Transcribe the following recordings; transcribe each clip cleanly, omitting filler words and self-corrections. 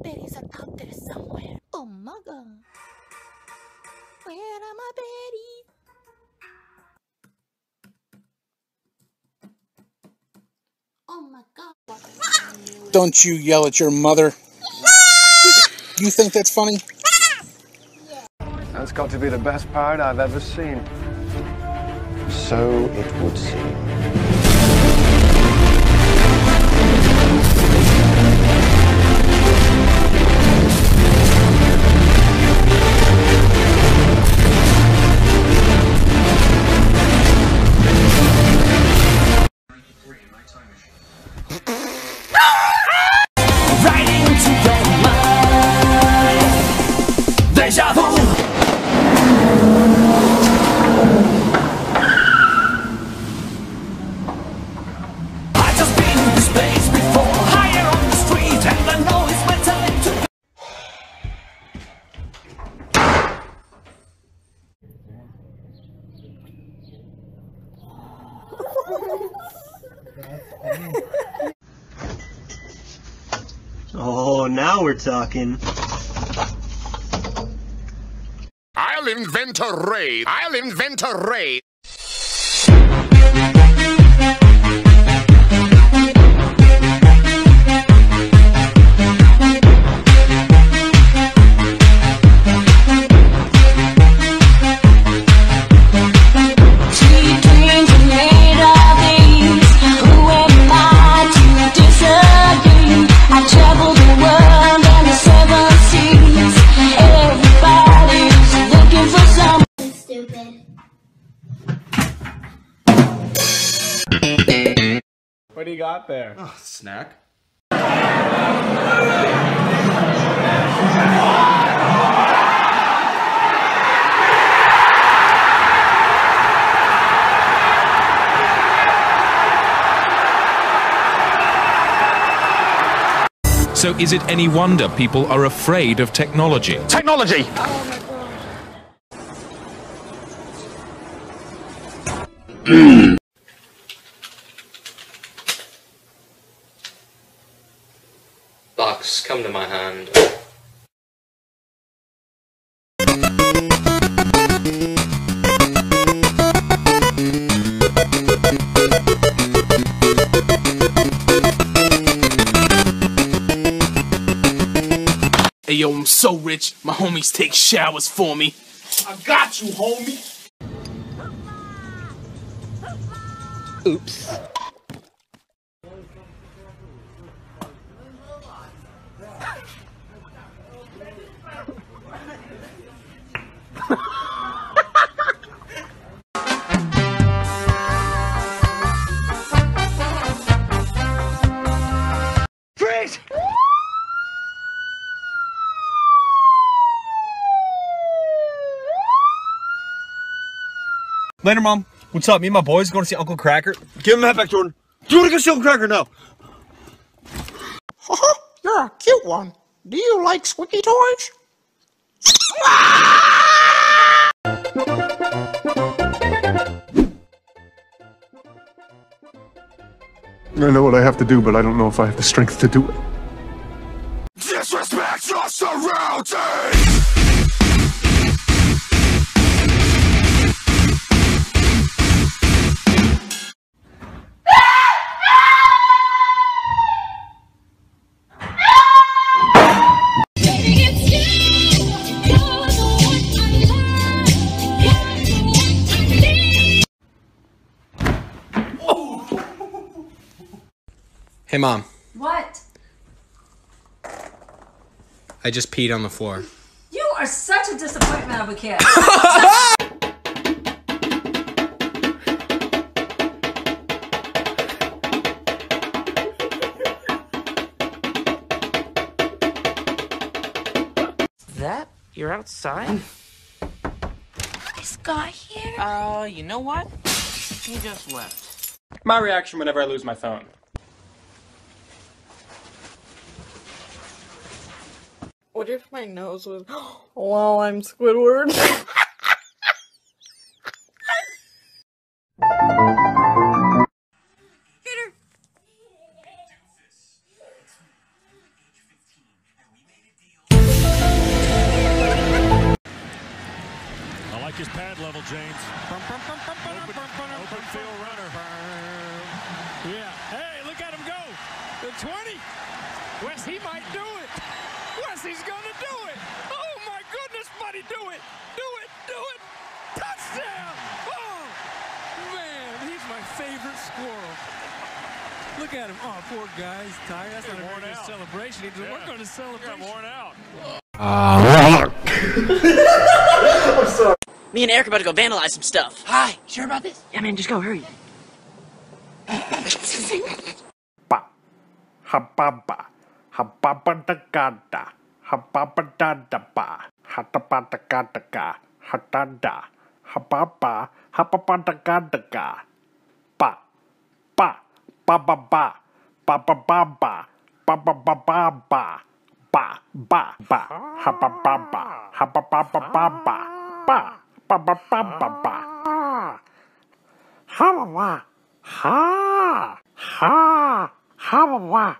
Betty's out there somewhere. Oh my God. Where are my Betty? Oh my God. Don't you yell at your mother. You think that's funny? That's got to be the best part I've ever seen. So it would seem. Right into your mind. Deja vu. I just been in this place before. Higher on the street, and I know it's my time to. Oh, now we're talking. I'll invent a raid. I'll invent a raid. What do you got there? Oh, snack. So is it any wonder people are afraid of technology? Technology! Box, come to my hand. Hey yo, I'm so rich, my homies take showers for me. I got you, homie. Oops. Freeze! Later, Mom. What's up? Me and my boys going to see Uncle Cracker. Give him that back, Jordan. Do you want to go see Uncle Cracker? No. You're a cute one. Do you like squeaky toys? I know what I have to do, but I don't know if I have the strength to do it. Disrespect your surroundings! Hey, Mom. What? I just peed on the floor. You are such a disappointment of a kid. That? You're outside? This guy here? You know what? He just left. My reaction whenever I lose my phone. What if my nose was, well, I'm Squidward? his pad level, James. Open field runner. Yeah. Hey, look at him go. The 20. Wes, he might do it. Wes, he's going to do it. Oh, my goodness, buddy, do it. Do it. Do it. Touchdown. Oh, man, he's my favorite squirrel. Look at him. Oh, poor guy. He's tired. That's not a very good celebration. He doesn't work on his celebration. Worn out. I'm sorry. Me and Eric are about to go vandalize some stuff. Hi, sure about this? Yeah, man, just go, hurry. Hababa, hababadagada, hababadadaba, hatabadagadaga, hatada, hababa, hababadagadaga, ba, bababa, babababa, babababa, ba, habababa, hababababa, babababa, hawawa, ha, hawawa,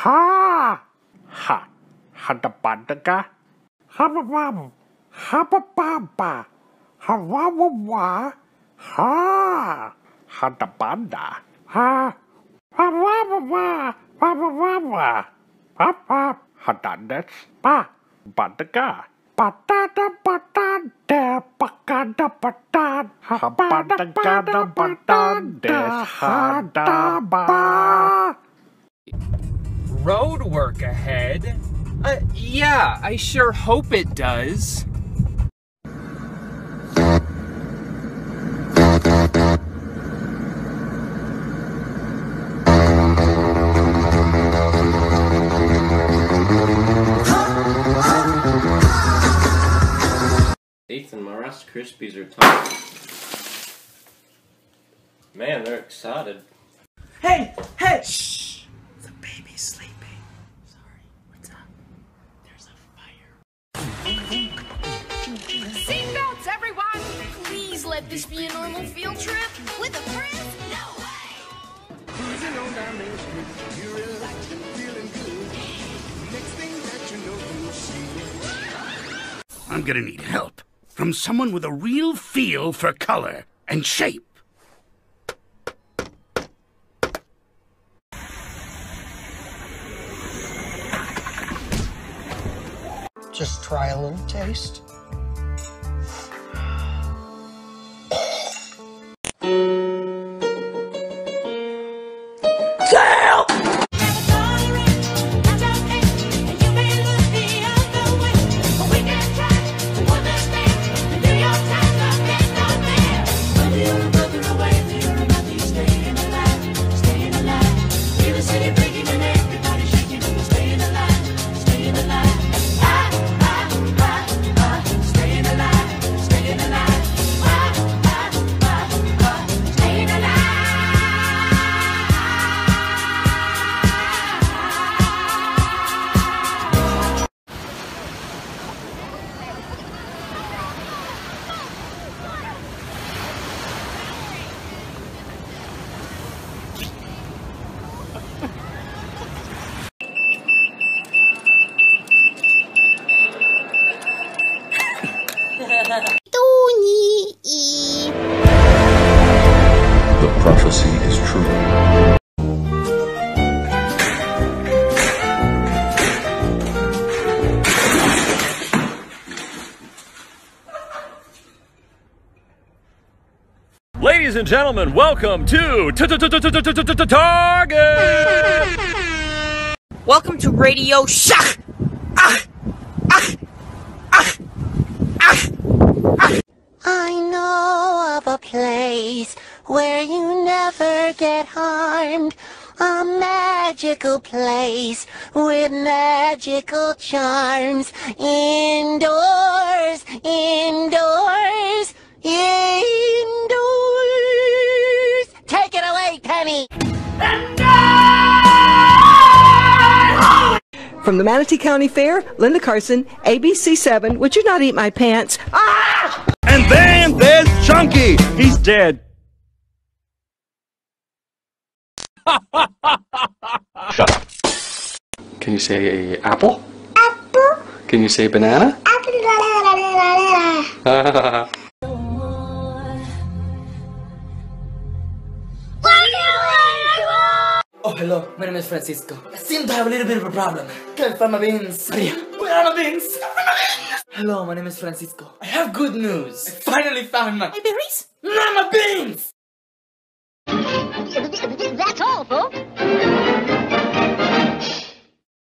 ha, hadabadaga, hababam, habababa, hawawa, ha, hadabanda, ha, hawawa, hawawa, papa, hadadas, pa, badaga, patada, patada, pakada, patad, habadagada, patades, hadaba. Road work ahead? Yeah, I sure hope it does. Ethan, my Rice Krispies are tough. Man, they're excited. Hey! Hey! Shh! The baby's sleeping. Sorry, what's up? There's a fire. Seatbelts, everyone! Please let this be a normal field trip with a friend? No way! Cruising on down Main Street, you're relaxed and feeling good. Next thing that you know, you'll see. I'm gonna need help from someone with a real feel for color and shape. Just try a little taste. Sale! The prophecy is true. Ladies and gentlemen, welcome to Target! Welcome to Radio Shack! I know of a place where you never get harmed. A magical place with magical charms. Indoors, indoors, indoors. Take it away, Penny. From the Manatee County Fair, Linda Carson, ABC7, Would You Not Eat My Pants? Ah! And then there's Chunky. He's dead. Shut up. Can you say apple? Apple. Can you say banana? Apple. Oh, hello. My name is Francisco. I seem to have a little bit of a problem. Can't find my beans. Maria, where are my beans? Hello, my name is Francisco. I have good news. I finally found my berries. Not my beans! That's all, folks.